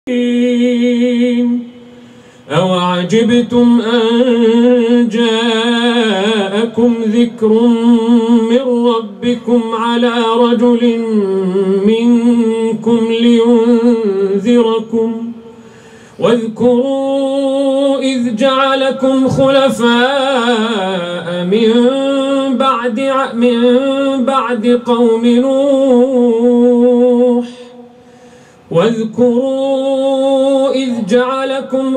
أوعجبتم أن جاءكم ذكر من ربكم على رجل منكم لينذركم واذكروا إذ جعلكم خلفاء من بعد قوم نوح واذكروا إذ جعلكم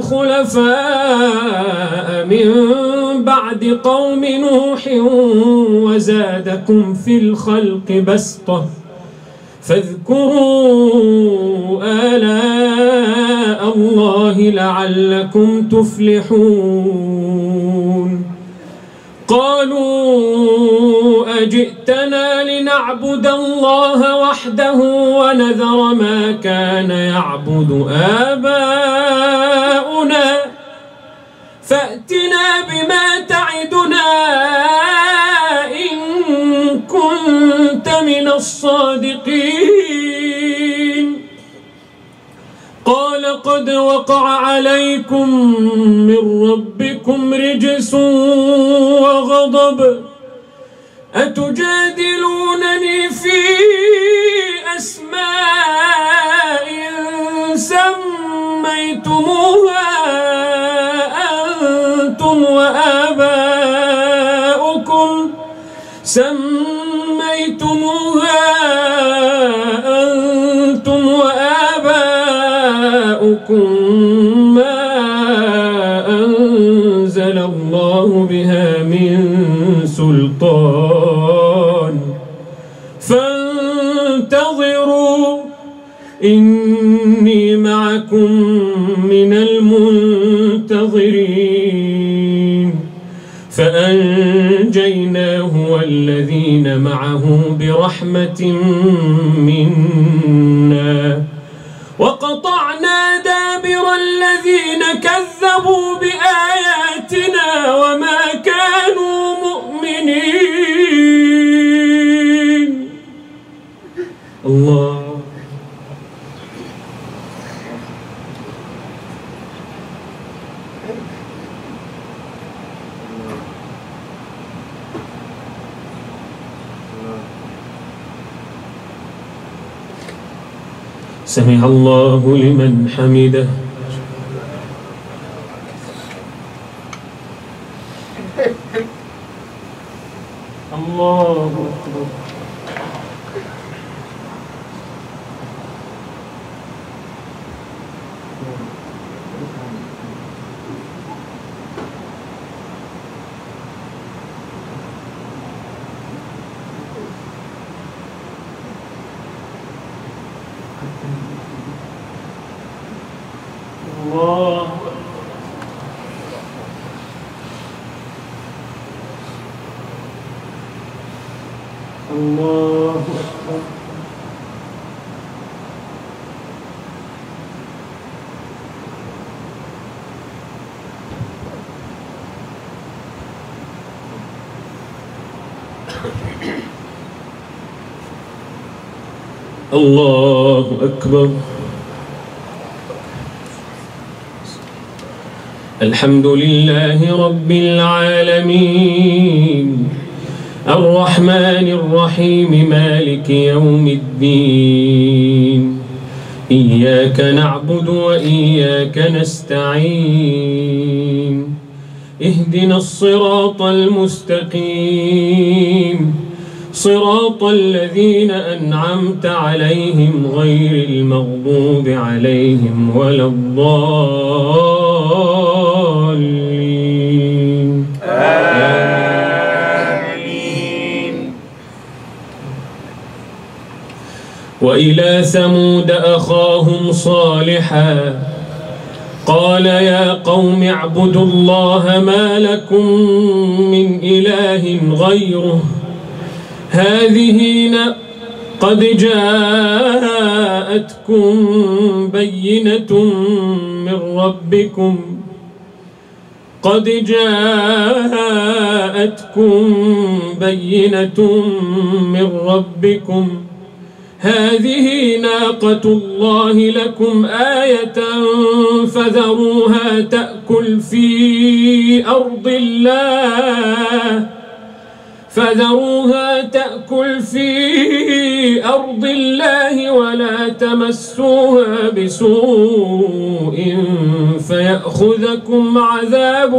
خلفاء من بعد قوم نوح وزادكم في الخلق بسطة فاذكروا آلاء الله لعلكم تفلحون. قالوا أجئتنا لنعبد الله وحده ونذر ما كان يعبد آباؤنا فأتنا بما تعدنا إن كنت من الصادقين. قال قد وقع عليكم من ربكم رجس وغضب أتجادلونني في أسماء سميتموها أنتم وآباؤكم ما أنزل الله بها من سلطان فانتظروا إني معكم من المنتظرين. فأنجيناه والذين معه برحمة منا وقطعنا دابر الذين كذبوا بآياتنا وما كانوا مؤمنين. الله سمع الله لمن حمده. الله أكبر. الله الله أكبر. الله أكبر. الحمد لله رب العالمين الرحمن الرحيم مالك يوم الدين إياك نعبد وإياك نستعين اهدنا الصراط المستقيم صراط الذين أنعمت عليهم غير المغضوب عليهم ولا الضالين. آمين. وإلى ثمود أخاهم صالحا قال يا قوم اعبدوا الله ما لكم من إله غيره هذه قد جاءتكم بينة من ربكم هذه ناقة الله لكم آية فذروها تأكل في أرض الله ولا تمسوها بسوء فيأخذكم عذاب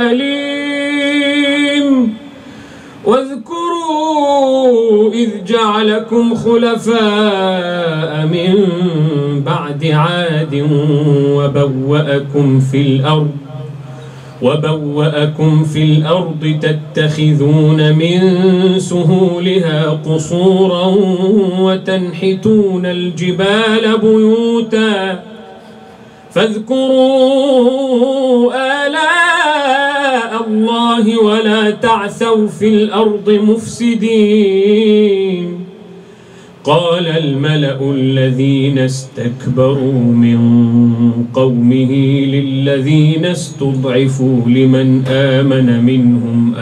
أليم واذكروا إذ جعلكم خلفاء من بعد عاد وبوأكم في الأرض تتخذون من سهولها قصورا وتنحتون الجبال بيوتا فاذكروا آلاء الله ولا تعثوا في الأرض مفسدين قال الملأ الذين استكبروا من قومه للذين استضعفوا لمن آمن منهم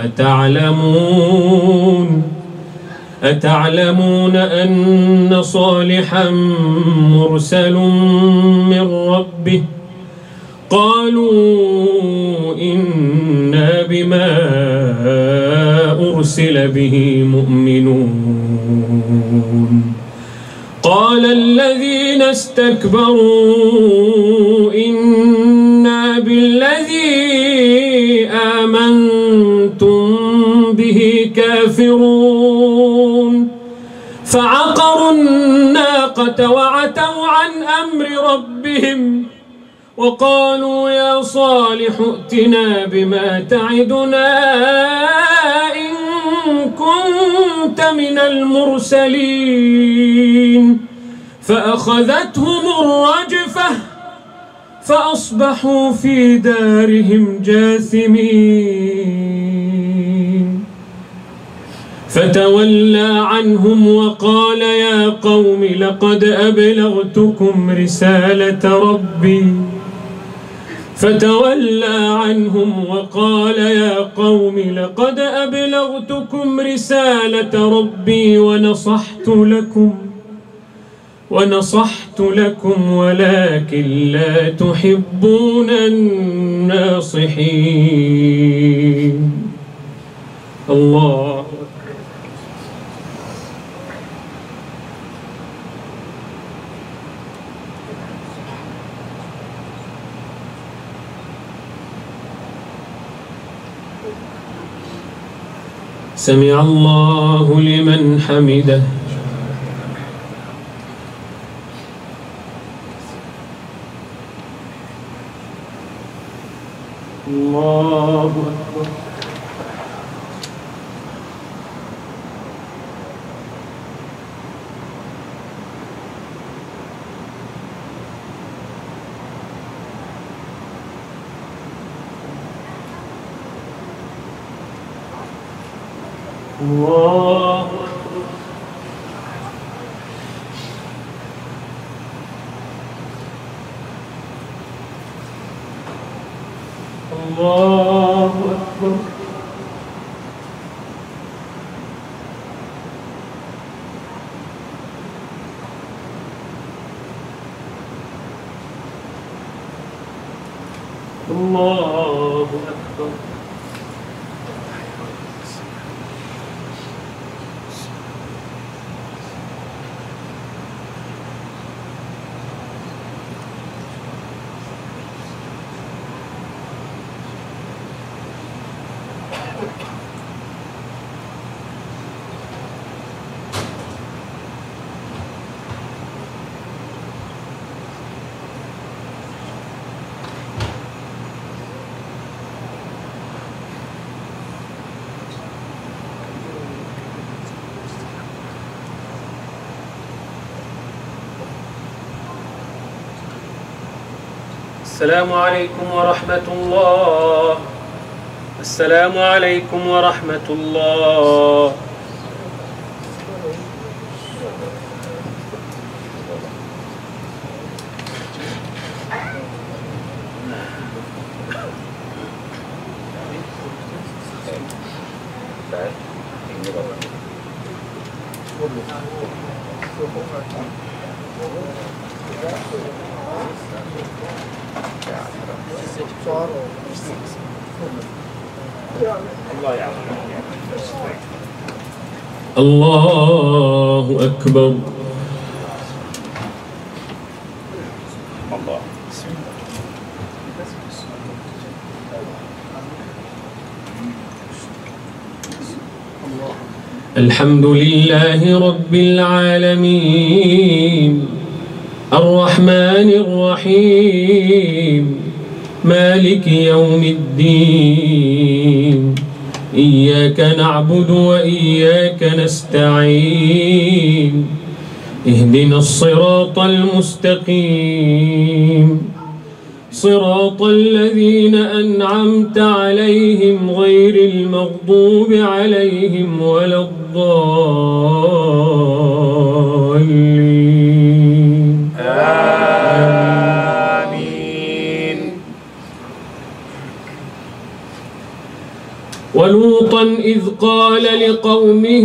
أتعلمون أن صالحا مرسل من ربه قالوا إنا بما أرسل به مؤمنون قال الذين استكبروا إنا بالذي آمنتم به كافرون فعقروا الناقة وعتوا عن أمر ربهم وقالوا يا صالح ائتنا بما تعدنا إن كنت من المرسلين فأخذتهم الرجفة فأصبحوا في دارهم جاثمين فتولى عنهم وقال يا قوم لقد أبلغتكم رسالة ربي ونصحت لكم ولكن لا تحبون الناصحين. الله سمع الله لمن حمده. الله أكبر. الله الله أكبر. الله أكبر. السلام عليكم ورحمة الله. السلام عليكم ورحمة الله. الله أكبر. الحمد لله رب العالمين الرحمن الرحيم مالك يوم الدين إياك نعبد وإياك نستعين اهدنا الصراط المستقيم صراط الذين أنعمت عليهم غير المغضوب عليهم ولا الضالين آمين. ولوطا إذ قال لقومه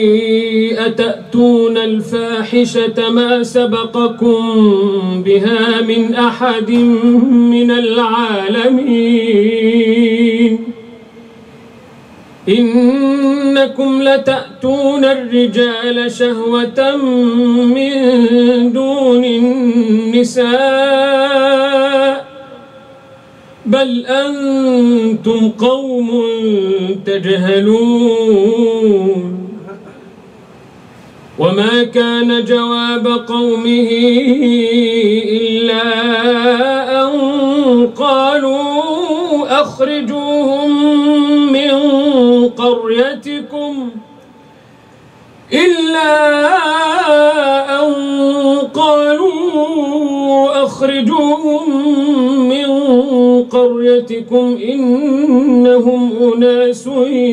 أتأتون الفاحشة ما سبقكم بها من أحد من العالمين إنكم لتأتون الرجال شهوة من دون النساء بل أنتم قوم تجهلون وما كان جواب قومه إلا أن قالوا أخرجوهم من قريتكم إنهم أناس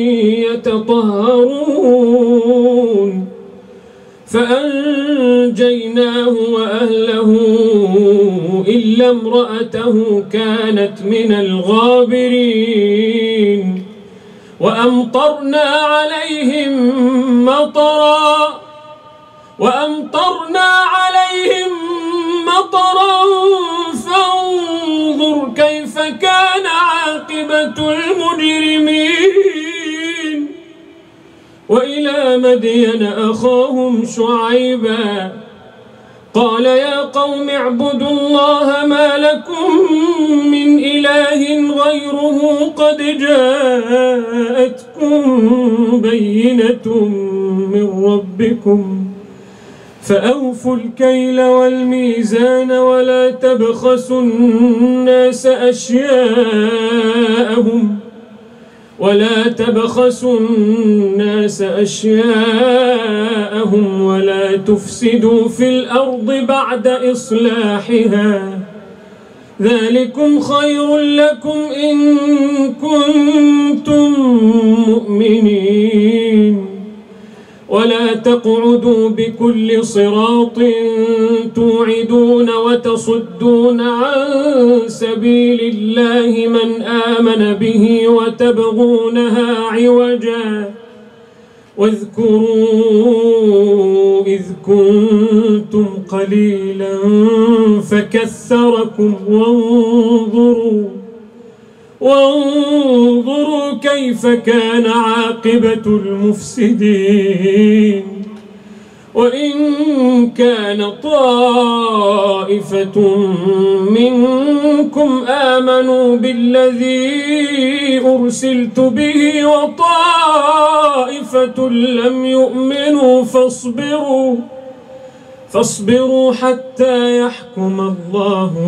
يتطهرون فأنجيناه وأهله إلا امرأته كانت من الغابرين وأمطرنا عليهم مطرا فانظر كيف كان عاقبة المجرمين وإلى مدين أخاهم شعيبا قال يا قوم اعبدوا الله ما لكم من إله غيره قد جاءتكم بينة من ربكم فأوفوا الكيل والميزان ولا تبخسوا الناس أشياءهم ولا تفسدوا في الأرض بعد إصلاحها ذلكم خير لكم إن كنتم مؤمنين ولا تقعدوا بكل صراط توعدون وتصدون عن سبيل الله من آمن به وتبغونها عوجا واذكروا إذ كنتم قليلا فكثركم وانظروا كيف كان عاقبة المفسدين وإن كان طائفة منكم آمنوا بالذي أرسلت به وطائفة لم يؤمنوا فاصبروا حتى يحكم الله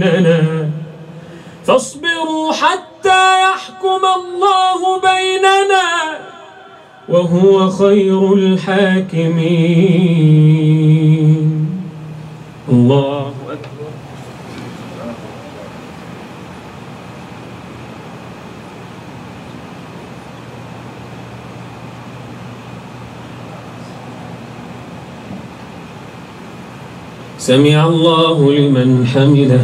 بيننا وهو خير الحاكمين. الله أكبر. سمع الله لمن حمده.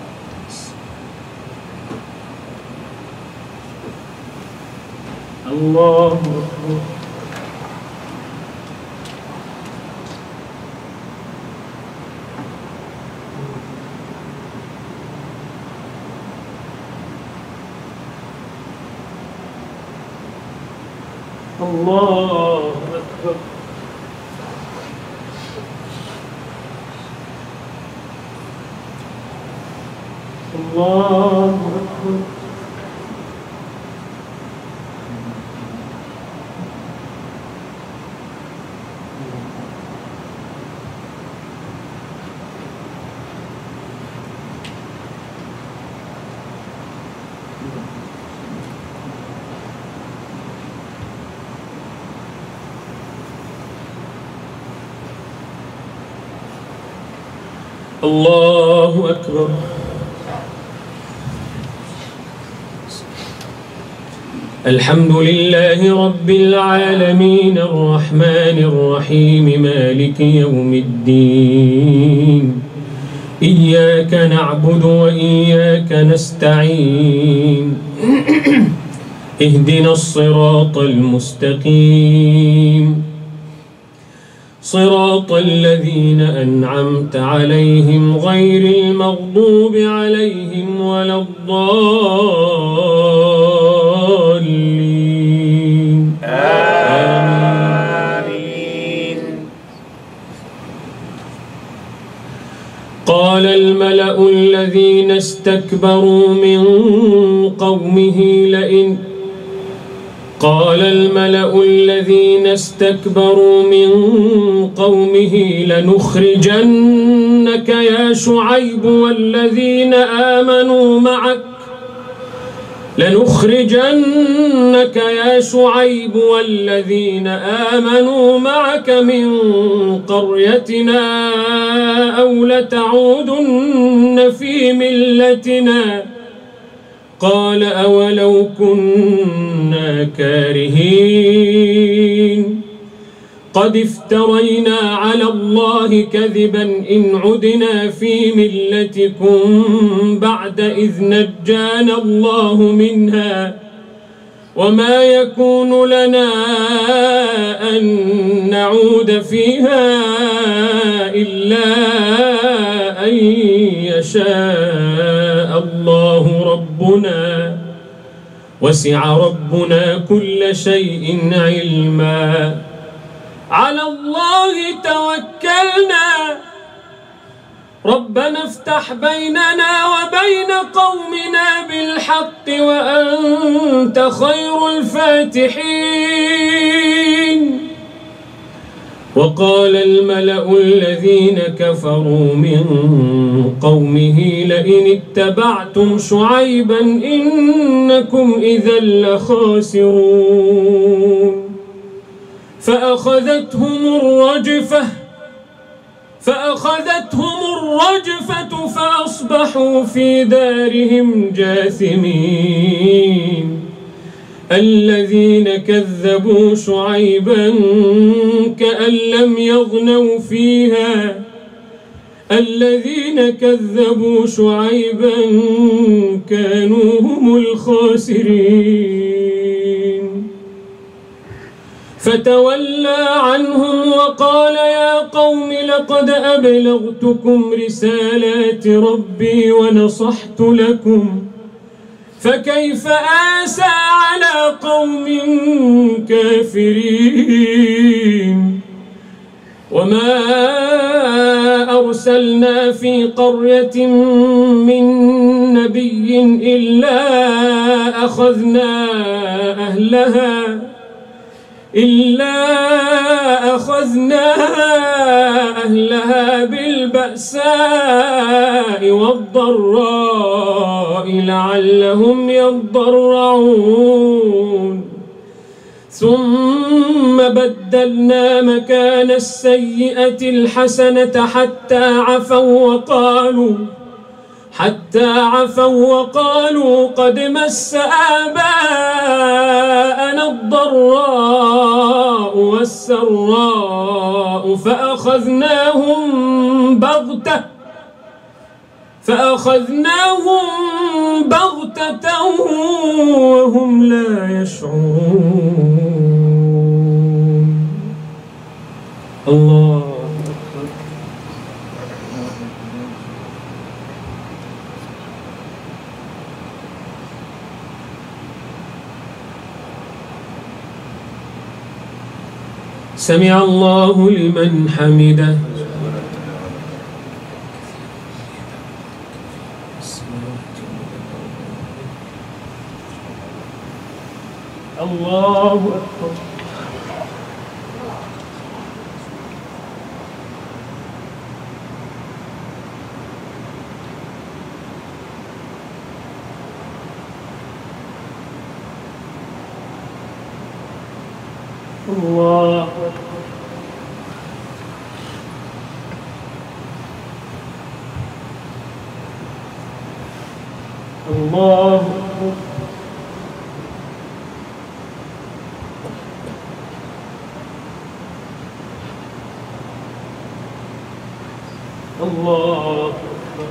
الله الله أكبر. الله أكبر. الله أكبر. الله أكبر. الحمد لله رب العالمين الرحمن الرحيم مالك يوم الدين إياك نعبد وإياك نستعين اهدنا الصراط المستقيم صراط الذين أنعمت عليهم غير المغضوب عليهم ولا الضالين آمين. قال الملأ الذين استكبروا من قومه لنخرجنك يا شعيب والذين آمنوا معك من قريتنا أو لتعودن في ملتنا قال أولو كنا كارهين قد افترينا على الله كذبا إن عدنا في ملتكم بعد إذ نجانا الله منها وما يكون لنا أن نعود فيها إلا أن يشاء الله ربنا وسع ربنا كل شيء علما على الله توكلنا ربنا افتح بيننا وبين قومنا بالحق وأنت خير الفاتحين. وقال الملأ الذين كفروا من قومه لئن اتبعتم شعيبا إنكم إذا لخاسرون فأخذتهم الرجفة فأصبحوا في دارهم جاثمين. الذين كذبوا شعيبا كأن لم يغنوا فيها الذين كذبوا شعيبا كانوا هم الخاسرين. فتولى عنهم وقال يا قوم لقد أبلغتكم رسالات ربي ونصحت لكم فكيف آسى على قوم كافرين. وما أرسلنا في قرية من نبي إلا أخذنا أهلها بالبأساء والضراء لعلهم يضرعون ثم بدلنا مكان السيئة الحسنة حتى عفوا وقالوا قد مس آباءنا الضراء والسراء فأخذناهم بغتة وهم لا يشعرون. الله أكبر. سمع الله لمن حمده. الله أكبر. الله أكبر. الله أكبر. الله أكبر.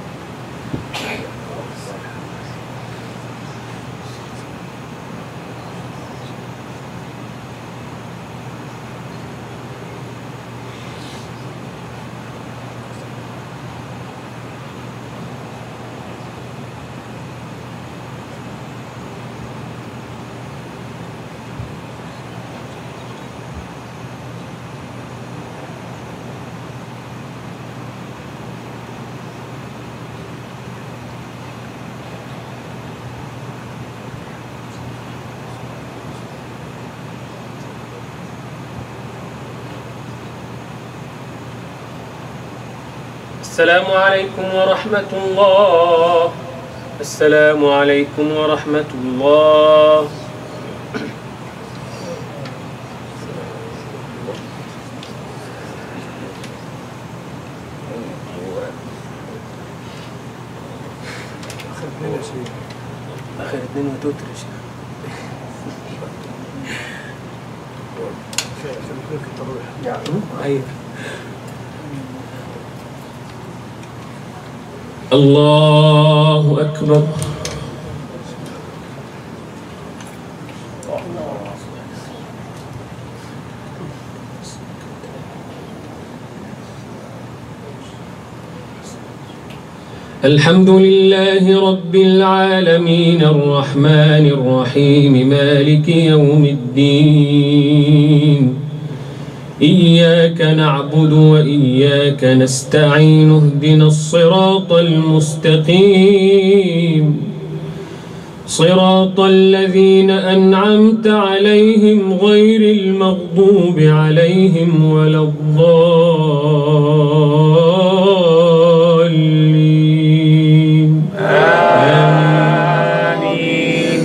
السلام عليكم ورحمة الله. السلام عليكم ورحمة الله. آخر اثنين وتوتر أيوة. الله أكبر. الحمد لله رب العالمين الرحمن الرحيم مالك يوم الدين. إياك نعبد وإياك نستعين اهدنا الصراط المستقيم صراط الذين أنعمت عليهم غير المغضوب عليهم ولا الضالين. آمين.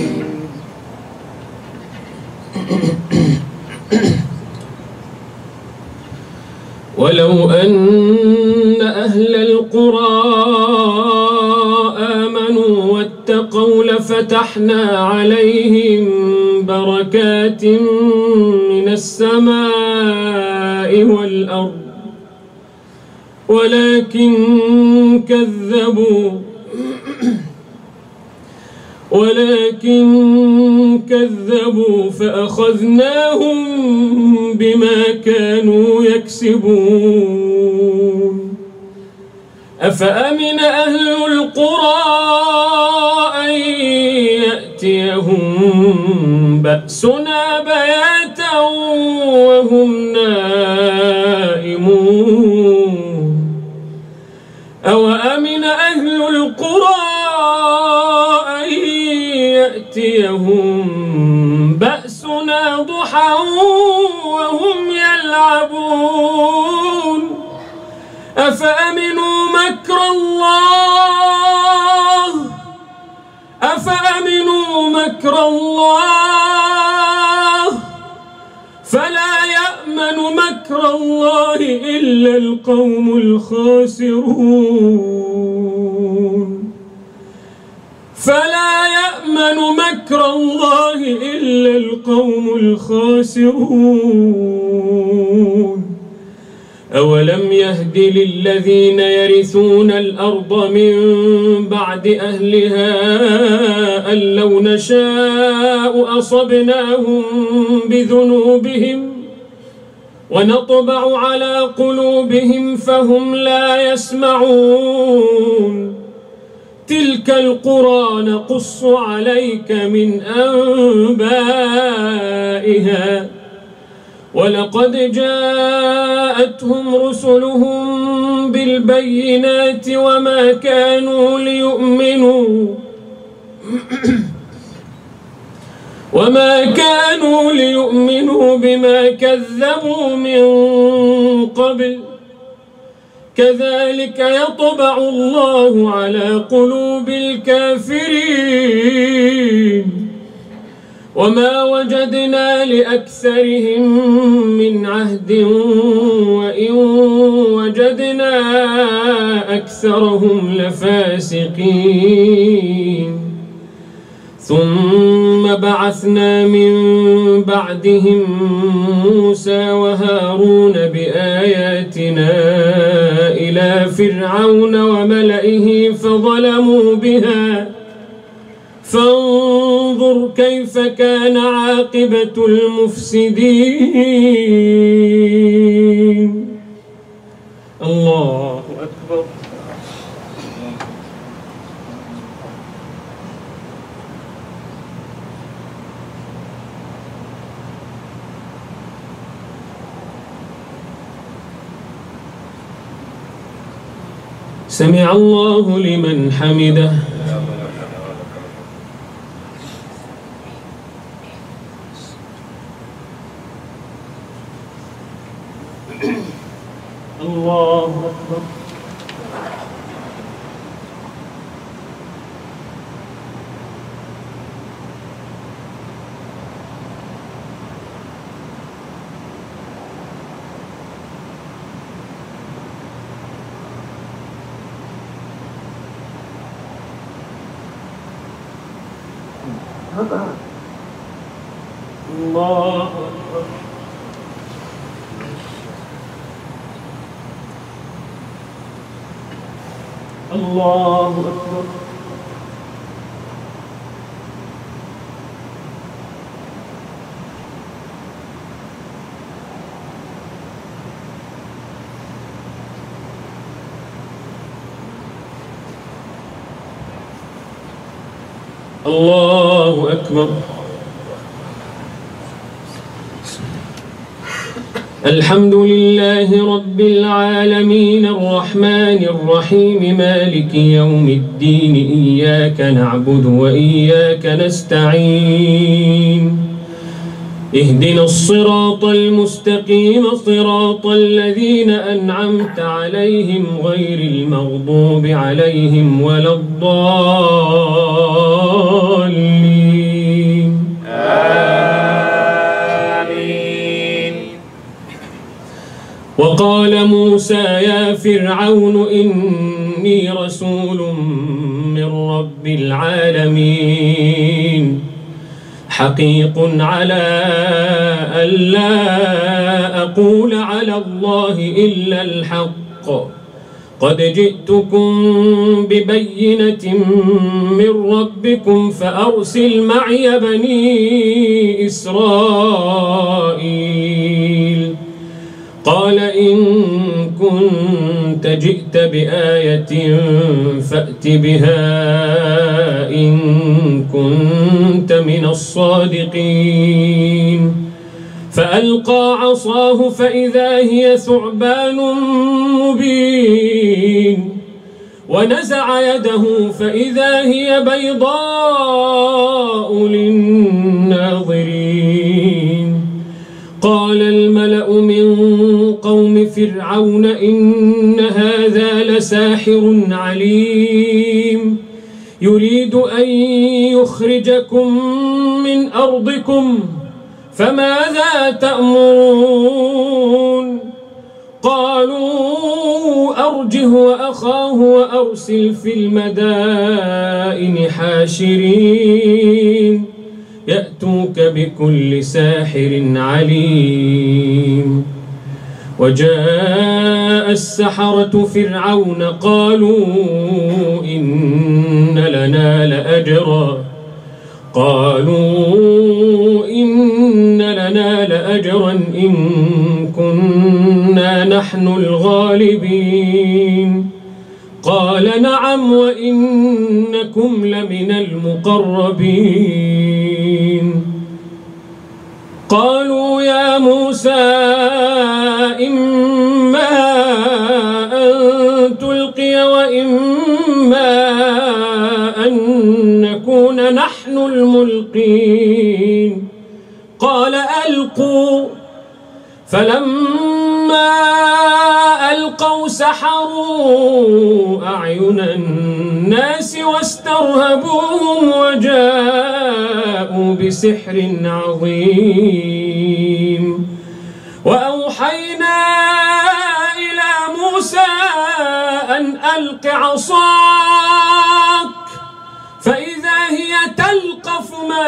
ولو أن أهل القرى آمنوا واتقوا لفتحنا عليهم بركات من السماء والأرض ولكن كذبوا فأخذناهم بما كانوا يكسبون. أفأمن أهل القرى أن يأتيهم بأسنا بياتا وهم نائمون. أوأمن أهل القرى أن يأتيهم بأسنا ضحى وهم يلعبون. أفأمنوا مكر الله فلا يأمن مكر الله إلا القوم الخاسرون. فلا يأمن مكر الله إلا القوم الخاسرون. أولم يهد للذين يرثون الأرض من بعد أهلها أن لو نشاء أصبناهم بذنوبهم ونطبع على قلوبهم فهم لا يسمعون تلك القرى نقص عليك من أنبائها ولقد جاءتهم رسلهم بالبينات وما كانوا ليؤمنوا بما كذبوا من قبل كذلك يطبع الله على قلوب الكافرين وما وجدنا لأكثرهم من عهد وإن وجدنا أكثرهم لفاسقين ثم بعثنا من بعدهم موسى وهارون بآياتنا إلى فرعون وملئه فظلموا بها فانظر كيف كان عاقبة المفسدين. الله أكبر. سمع الله لمن حمده. الله أكبر. الله أكبر. الله أكبر. الله أكبر. الحمد لله رب العالمين الرحمن الرحيم مالك يوم الدين إياك نعبد وإياك نستعين اهدنا الصراط المستقيم صراط الذين أنعمت عليهم غير المغضوب عليهم ولا الضالين آمين. وقال موسى يا فرعون إني رسول من رب العالمين حقيق على ألا أقول على الله إلا الحق قد جئتكم ببينة من ربكم فأرسل معي بني إسرائيل قال إن كنت جئت بآية فأت بها إن كنت من الصادقين فألقى عصاه فإذا هي ثعبان مبين ونزع يده فإذا هي بيضاء للناظرين قال الملأ من قوم فرعون إن هذا لساحر عليم يريد أن يخرجكم من أرضكم فماذا تأمرون قالوا أرجه وأخاه وأرسل في المدائن حاشرين يأتوك بكل ساحر عليم وجاء السحرة فرعون قالوا إن لنا لأجرا إن كنا نحن الغالبين قال نعم وإنكم لمن المقربين قالوا يا موسى إما أن تلقي وإما أن نكون نحن الملقين قال ألقوا فلما ألقوا سحروا أعين الناس واسترهبوهم وجاءوا بسحر عظيم وأوحينا إلى موسى أن ألق عصاك فإذا هي تلقف ما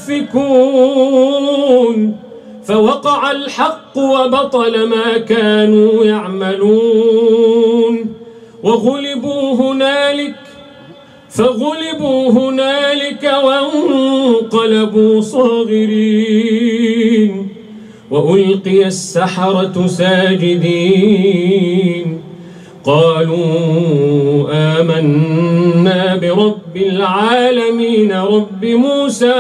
يأفكون فوقع الحق وبطل ما كانوا يعملون فغلبوا هنالك وانقلبوا صاغرين وألقي السحرة ساجدين قالوا آمنا برب العالمين رب موسى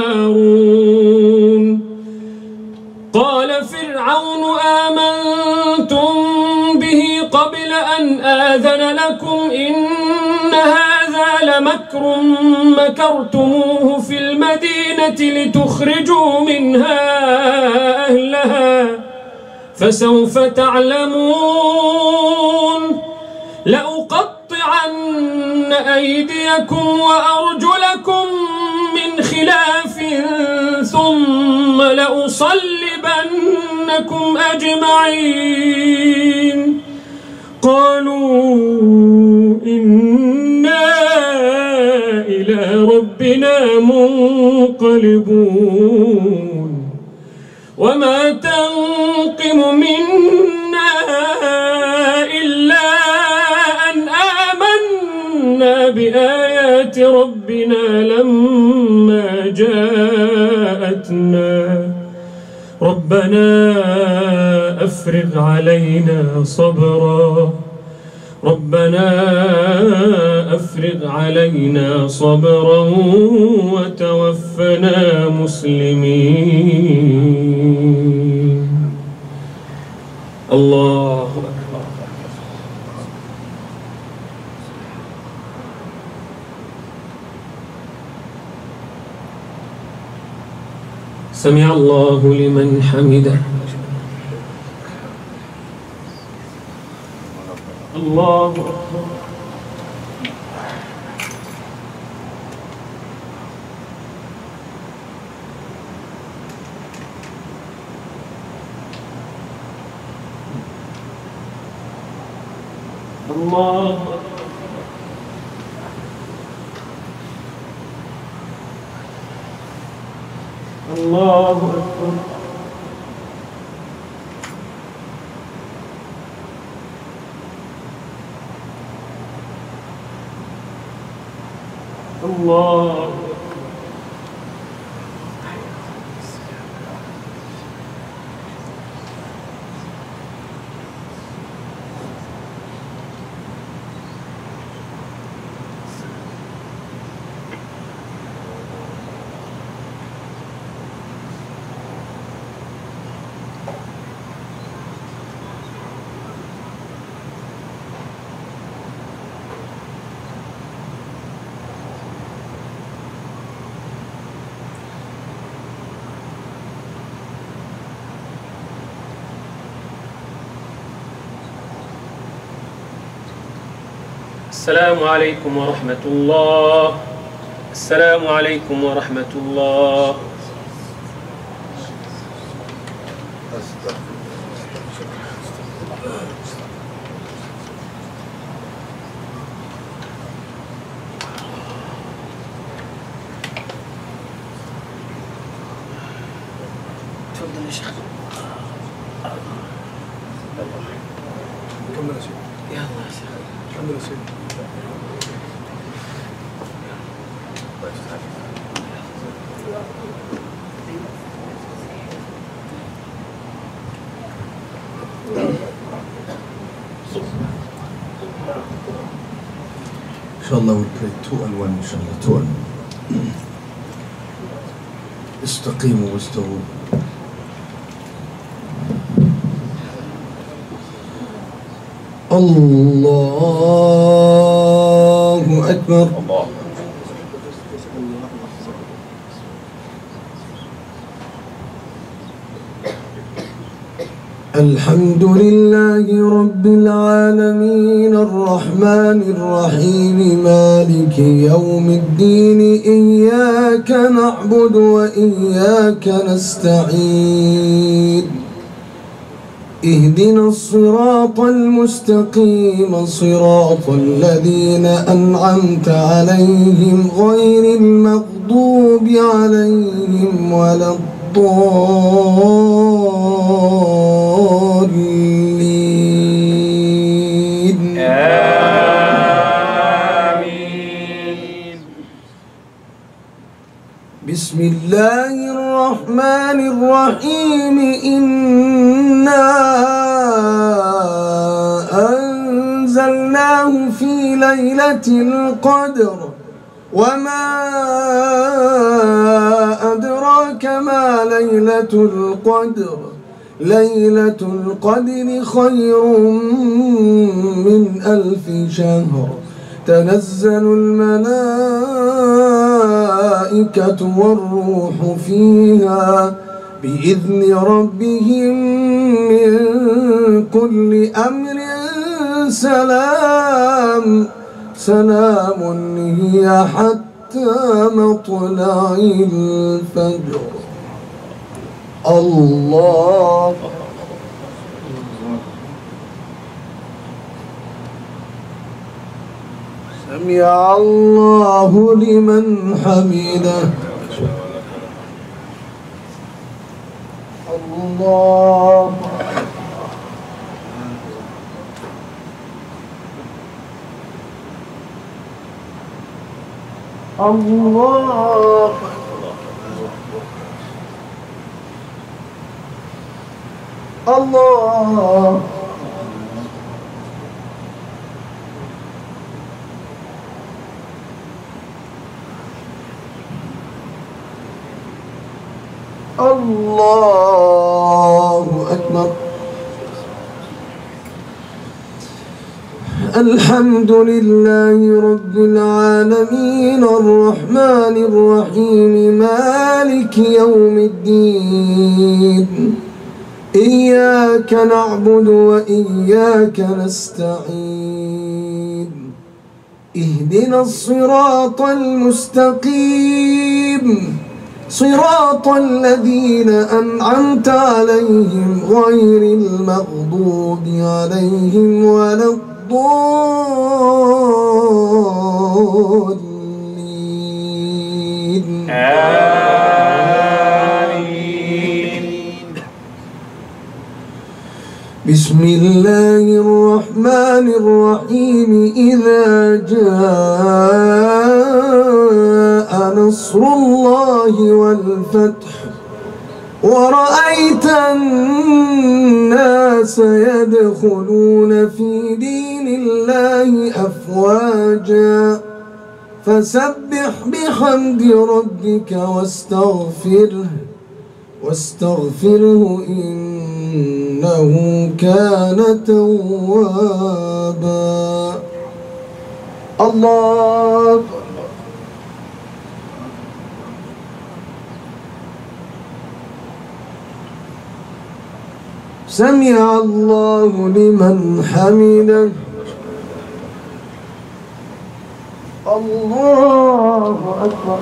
وهارون قال فرعون آمنتم به قبل أن آذن لكم إن هذا لمكر مكرتموه في المدينة لتخرجوا منها أهلها فسوف تعلمون لأقطعن أيديكم وأرجلكم من خلاف ثم لأصلبنكم أجمعين قالوا إنا إلى ربنا منقلبون وما تنقم منا إلا أن آمنا بآيات ربنا لما جاءتنا ربنا أفرغ علينا صبرا وتوفنا مسلمين. الله أكبر. سمع الله لمن حمده. الله أكبر. الله الله أكبر. الله السلام عليكم ورحمة الله. السلام عليكم ورحمة الله. تفضل يا شيخ. Inshallah we'll pray 2 and 1 inshallah 2 and 1. استقيموا واستووا. الله أكبر. الله. الحمد لله رب العالمين الرحمن الرحيم مالك يوم الدين إياك نعبد وإياك نستعين اهدنا الصراط المستقيم صراط الذين أنعمت عليهم غير المغضوب عليهم ولا الضالين. آمين. بسم الله الرحمن الرحيم إنا أنزلناه في ليلة القدر وما أدراك ما ليلة القدر ليلة القدر خير من 1000 شهر تنزل الملائكة والروح فيها بإذن ربهم من كل أمر سلام هي حتى مطلع الفجر. الله سمع الله لمن حمده. الله الله الله الله أكبر. الحمد لله رب العالمين الرحمن الرحيم مالك يوم الدين إياك نعبد وإياك نستعين اهدنا الصراط المستقيم صراط الذين أنعمت عليهم غير المغضوب عليهم ولا الضالين. آمين. بسم الله الرحمن الرحيم إذا جاء نصر الله والفتح ورأيت الناس يدخلون في دين الله أفواجا فسبح بحمد ربك واستغفره إنه كان توابا. الله سمع الله لمن حمده. الله أكبر.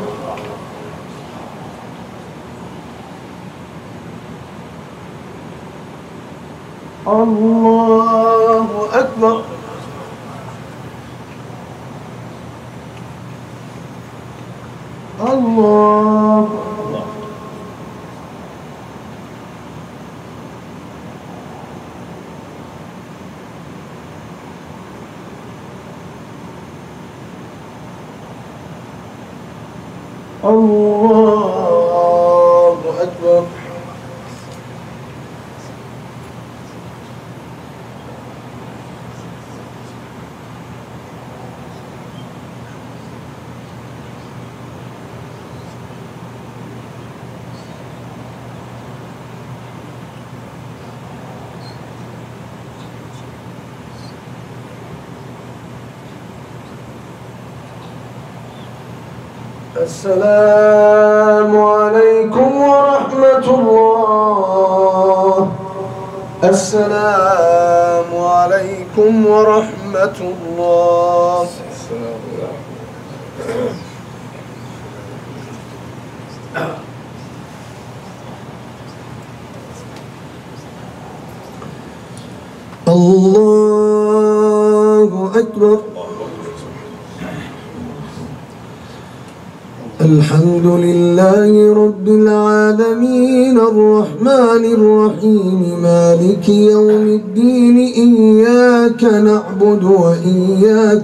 الله أكبر. الله الله أكبر. السلام عليكم ورحمة الله. السلام عليكم ورحمة الله. الله أكبر. الحمد لله رب العالمين الرحمن الرحيم مالك يوم الدين إياك نعبد وإياك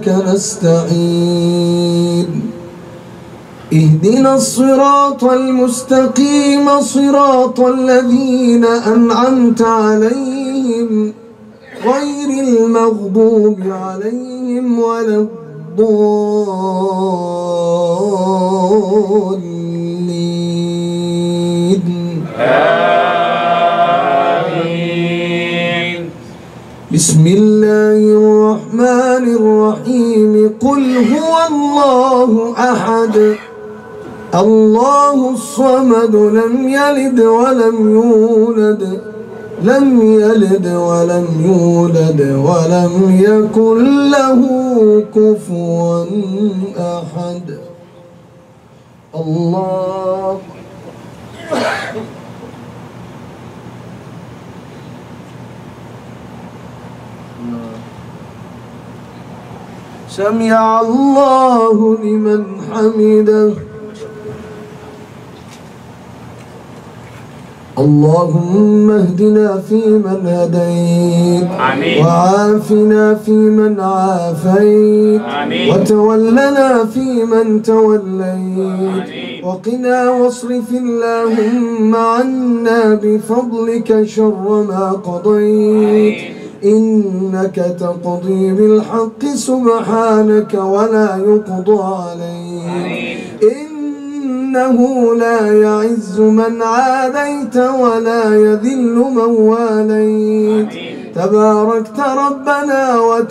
نستعين اهدنا الصراط المستقيم صراط الذين أنعمت عليهم غير المغضوب عليهم ولا الضالين. آمين. بسم الله الرحمن الرحيم. قل هو الله أحد الله الصمد لم يلد ولم يولد ولم يكن له كفوا أحد. الله سمع الله لمن حمده. اللهم اهدنا فيمن هديت وعافنا فيمن عافيت وتولنا فيمن توليت وقنا واصرف اللهم عنا بفضلك شر ما قضيت إنك تقضي بالحق سبحانك ولا يقضى عليك إنه لا يعز من عاديت ولا يذل من واليت تباركت ربنا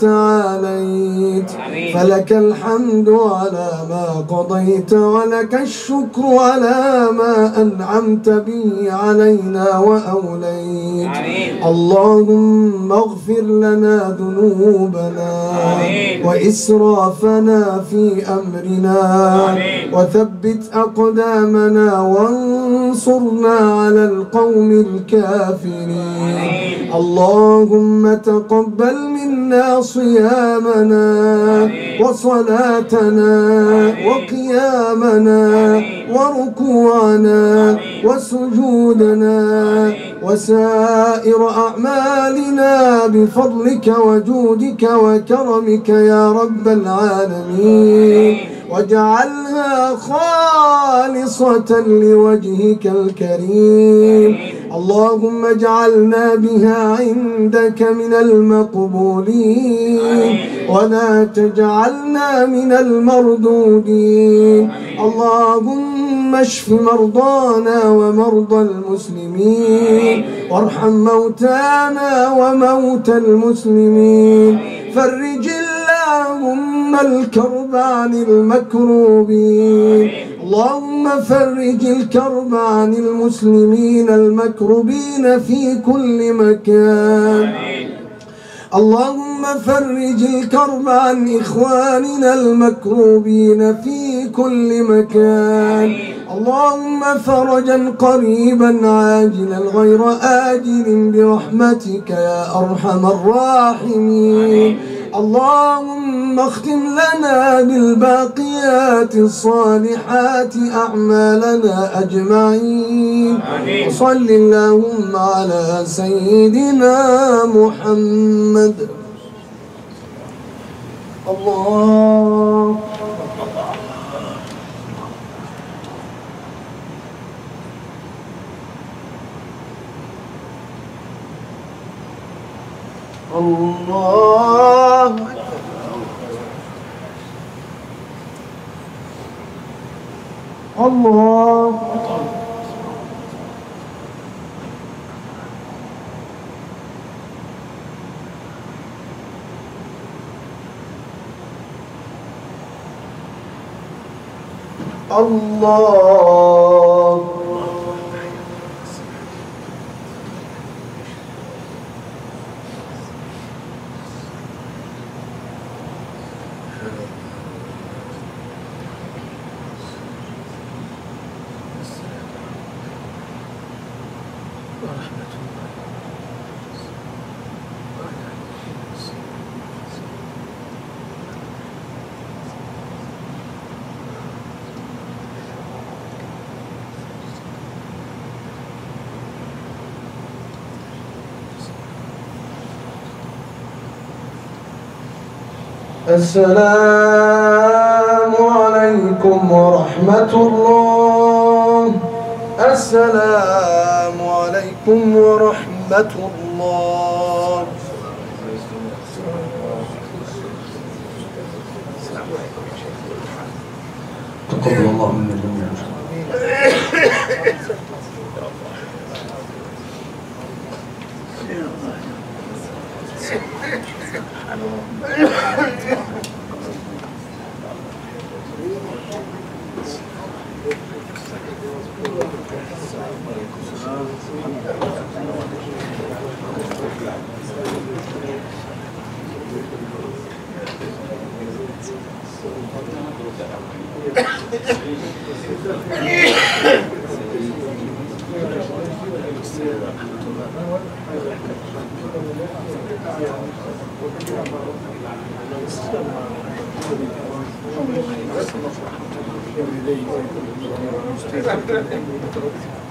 وتعاليت فلك الحمد على ما قضيت ولك الشكر على ما أنعمت به علينا وأوليت. اللهم اغفر لنا ذنوبنا وإسرافنا في أمرنا وثبت أقدامنا وانصرنا على القوم الكافرين. اللهم تقبل منا صيامنا وصلاتنا وقيامنا وركوعنا وسجودنا وسائر أعمالنا بفضلك وجودك وكرمك يا رب العالمين واجعلها خالصة لوجهك الكريم. اللهم اجعلنا بها عندك من المقبولين ولا تجعلنا من المردودين. اللهم اشف مرضانا ومرضى المسلمين وارحم موتانا وموتى المسلمين. فرج اللهم الكرب عن المكروبين. اللهم فرج الكرب عن المسلمين المكروبين في كل مكان. اللهم فرج الكرب عن إخواننا المكروبين في كل مكان. اللهم فرجا قريبا عاجلا غير آجل برحمتك يا أرحم الراحمين. اللهم اختم لنا بالباقيات الصالحات أعمالنا أجمعين. وصل اللهم على سيدنا محمد. الله الله الله الله السلام عليكم ورحمة الله. السلام عليكم ورحمة الله. تقبل الله منا جميعا. Thank you.